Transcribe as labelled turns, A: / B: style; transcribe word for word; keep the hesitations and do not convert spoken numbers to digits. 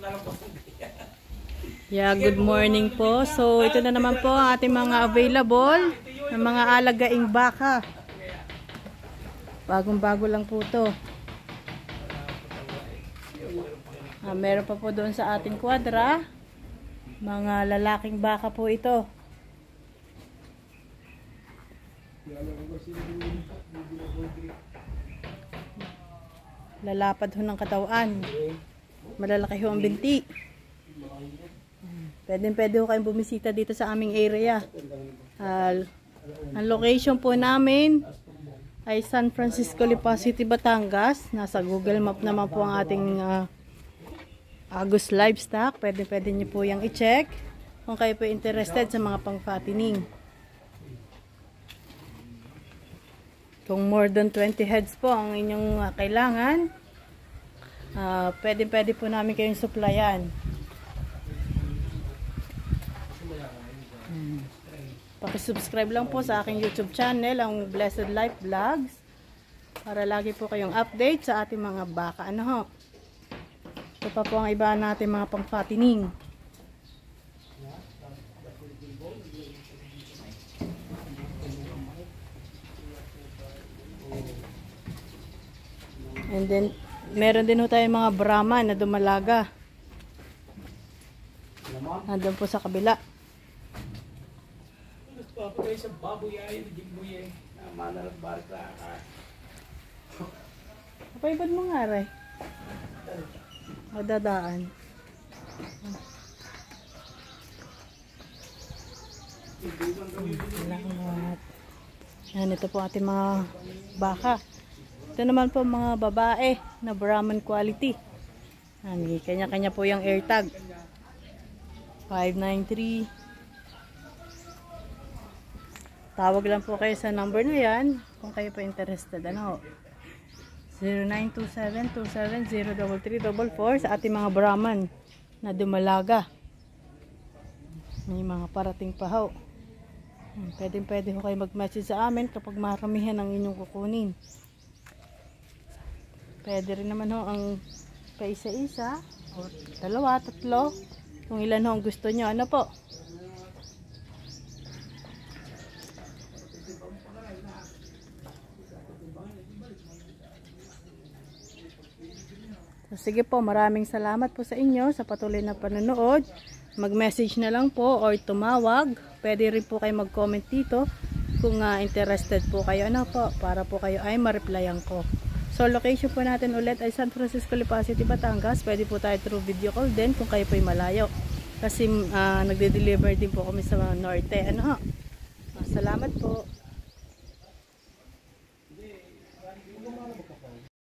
A: Yeah, good morning po. So, ito na naman po ang ating mga available ng mga alagaing baka. Bagong-bago lang po to. Ah, meron pa po doon sa ating kwadra. Mga lalaking baka po ito. Lalapad ho ng katawan. Malalaki ho ang binti. Pwede pwede ho kayong bumisita dito sa aming area. Uh, ang location po namin ay San Francisco, Lipa City, Batangas. Nasa Google Map naman po ang ating uh, Agus Livestock. Pwede pwede nyo po yung i-check kung kayo po interested sa mga pang-fattening. Kung more than twenty heads po ang inyong uh, kailangan, uh, pwede pwede po namin kayong supplyan. Hmm. Paki-subscribe lang po sa aking YouTube channel, ang Blessed Life Vlogs, para lagi po kayong update sa ating mga baka. Ano ho? Ito pa po ang iba natin mga pang-fattening. And then, meron din ho tayo mga Brahman na dumalaga. Nandun po sa kabila.
B: Papagay sa baboy ay, jimboy ay, manalang barka ka.
A: Papaibad mo nga, Ray. Madadaan. Salamat. Yan, ito po ating mga baka. Ito naman po mga babae na Brahman quality. Yan, kanya-kanya po yung air tag. five nine three. Tawag lang po kayo sa number na yan kung kayo po interested. Ano? zero nine two seven two seven zero three three four four sa ating mga Brahman na dumalaga. May mga parating pa ho. Pwede pwede ho kayo mag-message sa amin kapag maramihan ang inyong kukunin. Pwede rin naman ho ang paisa-isa o dalawa, tatlo, kung ilan ho ang gusto nyo. Ano po? So, sige po, maraming salamat po sa inyo sa patuloy na panonood. Mag-message na lang po or tumawag. Pwede rin po kayo mag-comment dito kung uh, interested po kayo. Ano po, para po kayo ay ma-replyan ko. So, location po natin ulit ay San Francisco, Lipa City, Batangas. Pwede po tayo through video call din kung kayo po ay malayo. Kasi uh, nagde-deliver din po kami sa norte. Ano ho? Uh, salamat po.